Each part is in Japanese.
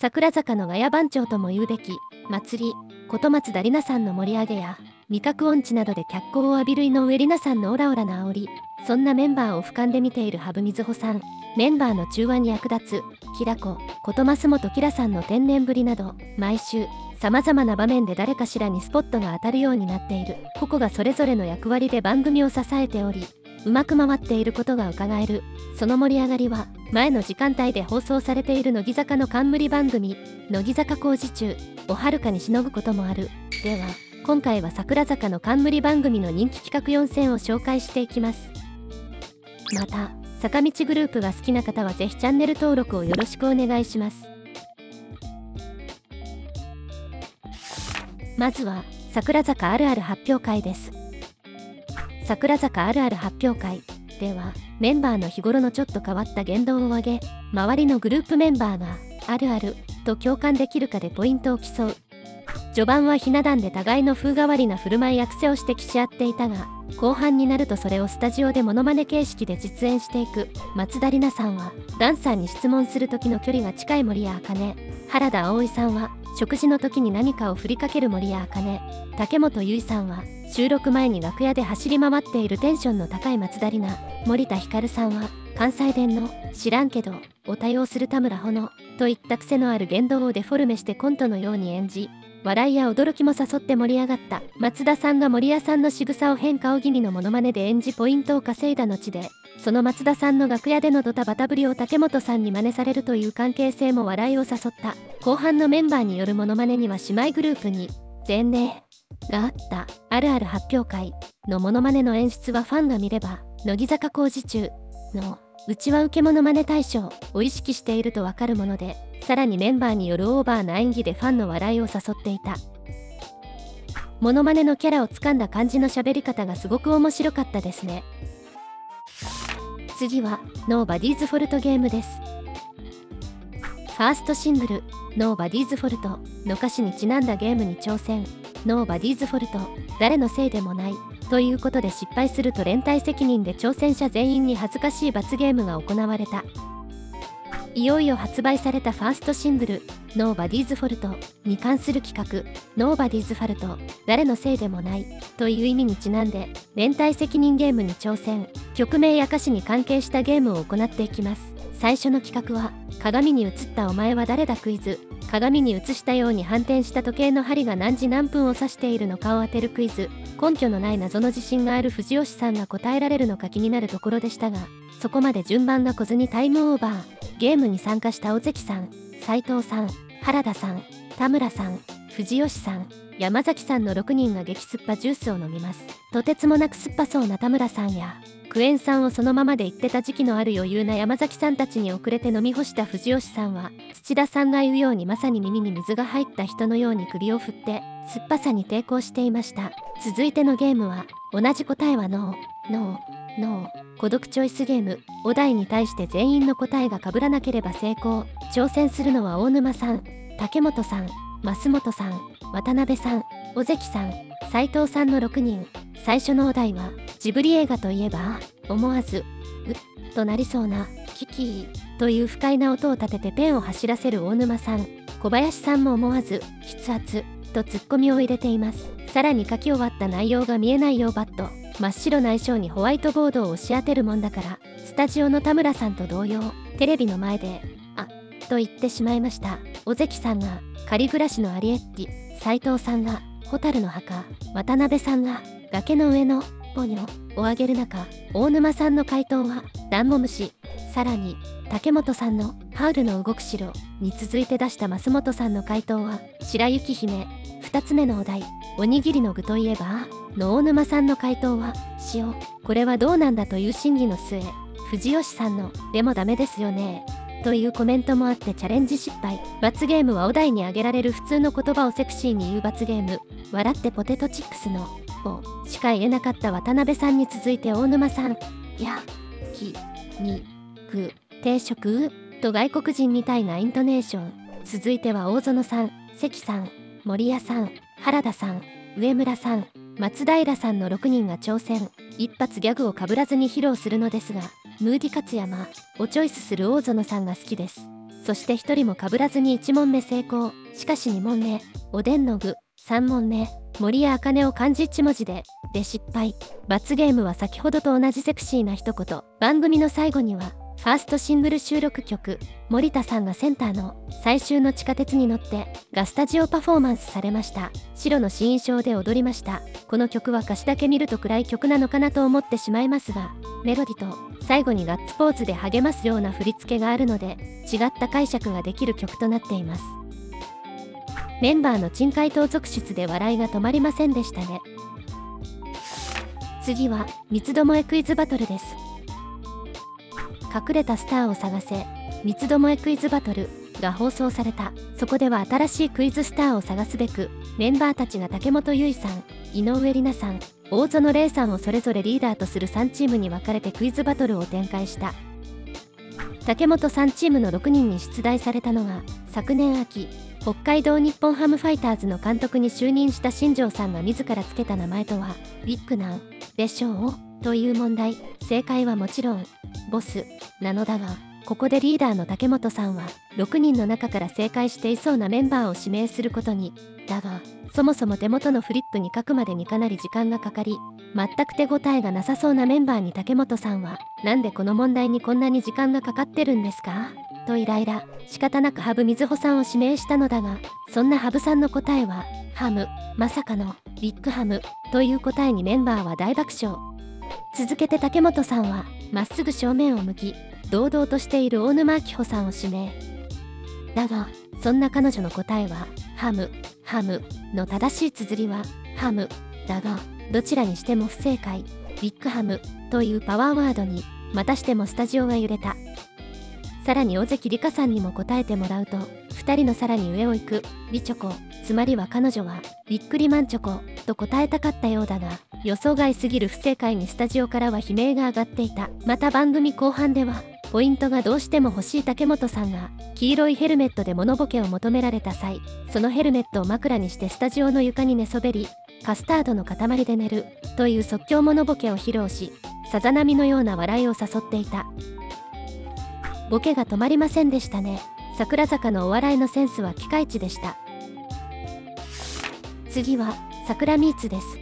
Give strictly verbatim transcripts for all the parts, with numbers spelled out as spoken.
桜坂のガヤ番長とも言うべき祭りこと松田里奈さんの盛り上げや味覚音痴などで脚光を浴びる井上里奈さんのオラオラな煽り、そんなメンバーを俯瞰で見ている羽生瑞穂さん、メンバーの中和に役立つきらここと増本きらさんの天然ぶりなど、毎週さまざまな場面で誰かしらにスポットが当たるようになっている。個々がそれぞれの役割で番組を支えており、うまく回っていることがうかがえる。その盛り上がりは前の時間帯で放送されている乃木坂の冠番組乃木坂工事中をはるかにしのぐこともある。では今回は桜坂の冠番組の人気企画よん選を紹介していきます。また坂道グループが好きな方はぜひチャンネル登録をよろしくお願いします。まずは桜坂あるある発表会です。桜坂あるある発表会ではメンバーの日頃のちょっと変わった言動を挙げ、周りのグループメンバーがあるあると共感できるかでポイントを競う。序盤はひな壇で互いの風変わりな振る舞いや癖を指摘し合っていたが、後半になるとそれをスタジオでモノマネ形式で実演していく。松田里奈さんはダンサーに質問する時の距離が近い森谷茜、原田葵さんは食事の時に何かを振りかける森谷茜、竹本結衣さんは収録前に楽屋で走り回っているテンションの高い松田里奈、森田ひかるさんは関西弁の知らんけどを多用する田村穂乃といった癖のある言動をデフォルメしてコントのように演じ、笑いや驚きも誘って盛り上がった。松田さんが森谷さんの仕草を変顔気味のモノマネで演じポイントを稼いだ後で、その松田さんの楽屋でのドタバタぶりを竹本さんに真似されるという関係性も笑いを誘った。後半のメンバーによるモノマネには姉妹グループに前例があった。あるある発表会のモノマネの演出はファンが見れば乃木坂工事中のうちは受けモノマネ大賞を意識しているとわかるもので、さらにメンバーによるオーバーな演技でファンの笑いを誘っていた。モノマネのキャラをつかんだ感じの喋り方がすごく面白かったですね。次はノーバディーズフォルトゲームです。ファーストシングルノーバディーズフォルトの歌詞にちなんだゲームに挑戦。ノーバディーズフォルト、誰のせいでもないということで失敗すると連帯責任で挑戦者全員に恥ずかしい罰ゲームが行われた。いよいよ発売されたファーストシングル「ノーバディーズフォルト」に関する企画「ノーバディーズファルト、誰のせいでもない」という意味にちなんで連帯責任ゲームに挑戦。曲名や歌詞に関係したゲームを行っていきます。最初の企画は鏡に映ったお前は誰だクイズ。鏡に映したように反転した時計の針が何時何分を指しているのかを当てるクイズ。根拠のない謎の自信がある藤吉さんが答えられるのか気になるところでしたが、そこまで順番が来ずにタイムオーバー。ゲームに参加した尾関さん、斉藤さん、原田さん、田村さん、藤吉さん、山崎さんのろくにんが激酸っぱジュースを飲みます。とてつもなく酸っぱそうな田村さんやクエン酸をそのままで言ってた時期のある余裕な山崎さんたちに遅れて飲み干した藤吉さんは、土田さんが言うようにまさに耳に水が入った人のように首を振って酸っぱさに抵抗していました。続いてのゲームは同じ答えはノーノーノー孤独チョイスゲーム。お題に対して全員の答えが被らなければ成功。挑戦するのは大沼さん、竹本さん、増本さん、渡辺さん、尾関さん、斉藤さんのろくにん。最初のお題はジブリ映画といえば思わずうっとなりそうなキキーという不快な音を立ててペンを走らせる大沼さん。小林さんも思わず筆圧とツッコミを入れています。さらに書き終わった内容が見えないようバット真っ白な衣装にホワイトボードを押し当てるもんだから、スタジオの田村さんと同様テレビの前であと言ってしまいました。尾関さんが仮暮らしのアリエッティ、斉藤さんが蛍の墓、渡辺さんが崖の上のポニョをあげる中、大沼さんの回答はダンゴムシ。さらに竹本さんのハウルの動く城に続いて出した増本さんの回答は白雪姫。ふたつめのお題おにぎりの具といえばの大沼さんの回答は塩。これはどうなんだという審議の末、藤吉さんのでもダメですよねというコメントもあってチャレンジ失敗。罰ゲームはお題に挙げられる普通の言葉をセクシーに言う罰ゲーム。笑ってポテトチップスのポしか言えなかった渡辺さんに続いて大沼さん、やきにく定食と外国人みたいなイントネーション。続いては大園さん、関さん、森谷さん、原田さん、上村さん、松平さんのろくにんが挑戦。一発ギャグをかぶらずに披露するのですが、ムーディ勝山をチョイスする大園さんが好きです。 そしてひとりもかぶらずにいち問目成功。しかしに問目、おでんの具。さん問目、森谷茜を漢字いち文字で、で失敗。罰ゲームは先ほどと同じセクシーな一言。番組の最後には、ファーストシングル収録曲、森田さんがセンターの最終の地下鉄に乗ってがスタジオパフォーマンスされました。白の新衣装で踊りました。この曲は歌詞だけ見ると暗い曲なのかなと思ってしまいますが、メロディと最後にガッツポーズで励ますような振り付けがあるので、違った解釈ができる曲となっています。メンバーの珍回答続出で笑いが止まりませんでしたね。次は三つどもえクイズバトルです。隠れたスターを探せ三つどもえクイズバトルが放送された。そこでは新しいクイズスターを探すべく、メンバーたちが竹本結衣さん、井上里奈さん、大園玲さんをそれぞれリーダーとするさんチームに分かれてクイズバトルを展開した。竹本さんチームのろくにんに出題されたのが、昨年秋北海道日本ハムファイターズの監督に就任した新庄さんが自らつけた名前とはビッグなんでしょうという問題。正解はもちろんボスなのだが、ここでリーダーの竹本さんはろくにんの中から正解していそうなメンバーを指名することに。だがそもそも手元のフリップに書くまでにかなり時間がかかり、全く手応えがなさそうなメンバーに竹本さんは、なんでこの問題にこんなに時間がかかってるんですかとイライラ。仕方なく羽生瑞穂さんを指名したのだが、そんな羽生さんの答えはハム、まさかのビッグハムという答えにメンバーは大爆笑。続けて竹本さんはまっすぐ正面を向き、堂々としている大沼晶保さんを指名。だがそんな彼女の答えはハム、ハムの正しい綴りはハムだが、どちらにしても不正解。ビッグハムというパワーワードにまたしてもスタジオが揺れた。さらに尾関里香さんにも答えてもらうと、ふたりのさらに上を行くビチョコ、つまりは彼女はビックリマンチョコと答えたかったようだが、予想外すぎる不正解にスタジオからは悲鳴が上がっていた。また番組後半ではポイントがどうしても欲しい竹本さんが黄色いヘルメットでモノボケを求められた際、そのヘルメットを枕にしてスタジオの床に寝そべり、カスタードの塊で寝るという即興モノボケを披露し、さざ波のような笑いを誘っていた。ボケが止まりませんでしたね。桜坂のお笑いのセンスはピカイチでした。次は桜ミーツです。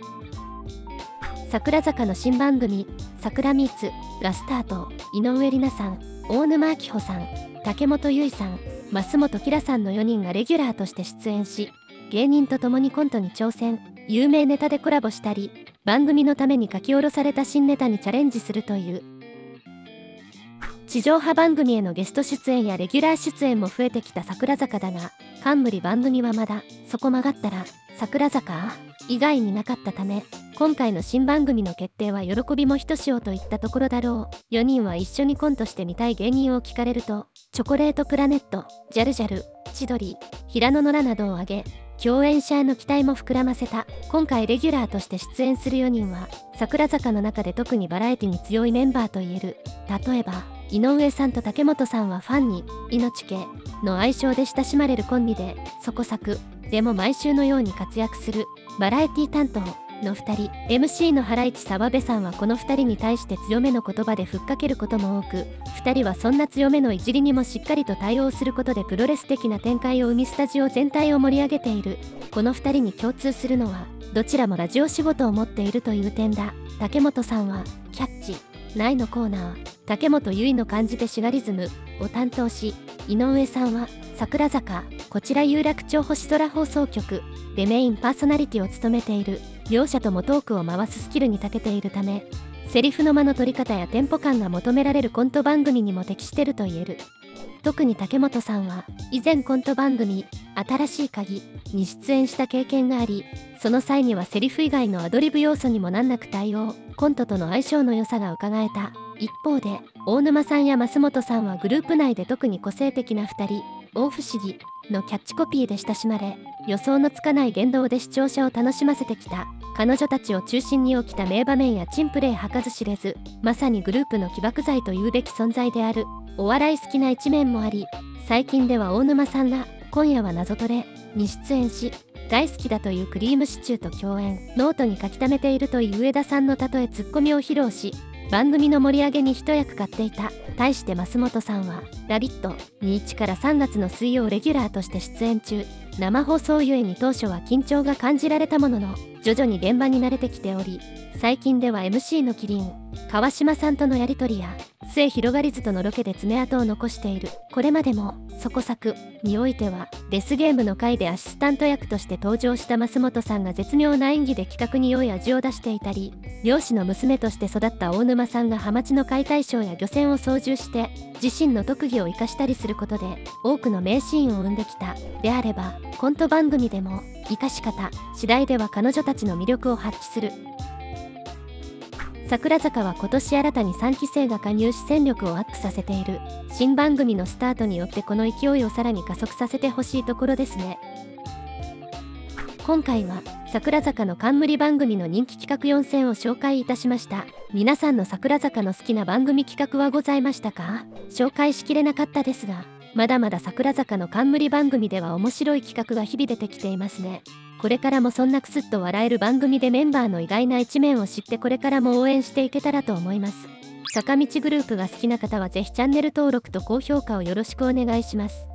桜坂の新番組桜ミーツがスタート。井上里奈さん、大沼晶保さん、竹本結衣さん、増本綺良さんのよにんがレギュラーとして出演し、芸人と共にコントに挑戦、有名ネタでコラボしたり、番組のために書き下ろされた新ネタにチャレンジするという。地上波番組へのゲスト出演やレギュラー出演も増えてきた桜坂だが、冠番組はまだそこ曲がったら桜坂以外になかったため、今回の新番組の決定は喜びもひとしおといったところだろう。よにんは一緒にコントしてみたい芸人を聞かれると、チョコレートプラネット、ジャルジャル、千鳥、平野ノラなどを挙げ、共演者への期待も膨らませた。今回レギュラーとして出演するよにんは、桜坂の中で特にバラエティに強いメンバーといえる。例えば、井上さんと竹本さんはファンに命系の愛称で親しまれるコンビで、そこ作でも毎週のように活躍するバラエティ担当のふたり。 エムシー のハライチ澤部さんはこのふたりに対して強めの言葉でふっかけることも多く、ふたりはそんな強めのいじりにもしっかりと対応することでプロレス的な展開を生みスタジオ全体を盛り上げている。このふたりに共通するのは、どちらもラジオ仕事を持っているという点だ。竹本さんはキャッチないのコーナー竹本結衣の漢字でシュガリズムを担当し、井上さんは桜坂こちら有楽町星空放送局でメインパーソナリティを務めている。両者ともトークを回すスキルに長けているため、セリフの間の取り方やテンポ感が求められるコント番組にも適してると言える。特に竹本さんは以前コント番組新しい鍵に出演した経験があり、その際にはセリフ以外のアドリブ要素にも難なく対応。コントとの相性の良さが伺えた。一方で大沼さんや増本さんはグループ内で特に個性的なふたり、大不思議のキャッチコピーで親しまれ、予想のつかない言動で視聴者を楽しませてきた。彼女たちを中心に起きた名場面や珍プレー吐かず知れず、まさにグループの起爆剤というべき存在である。お笑い好きな一面もあり、最近では大沼さんら今夜は謎トレに出演し、大好きだというクリームシチューと共演。ノートに書き溜めているという上田さんの例えツッコミを披露し、 番組の盛り上げに一役買っていた。対して増本さんは「ラビット!」にいちからさんがつの水曜レギュラーとして出演中。生放送ゆえに当初は緊張が感じられたものの、徐々に現場に慣れてきており、最近では エムシー のキリン川島さんとのやり取りや末広がりずとのロケで爪痕を残している。これまでも「そこ作」においてはデスゲームの回でアシスタント役として登場した増本さんが絶妙な演技で企画に良い味を出していたり、漁師の娘として育った大沼さんがハマチの解体ショーや漁船を操縦して自身の特技を生かしたりすることで多くの名シーンを生んできた。であればコント番組でも生かし方次第では彼女たちの魅力を発揮する。桜坂は今年新たにさんき生が加入し戦力をアップさせている。新番組のスタートによってこの勢いをさらに加速させてほしいところですね。今回は桜坂の冠番組の人気企画よん選を紹介いたしました。皆さんの桜坂の好きな番組企画はございましたか？紹介しきれなかったですが、まだまだ桜坂の冠番組では面白い企画が日々出てきていますね。これからもそんなクスッと笑える番組でメンバーの意外な一面を知ってこれからも応援していけたらと思います。坂道グループが好きな方はぜひチャンネル登録と高評価をよろしくお願いします。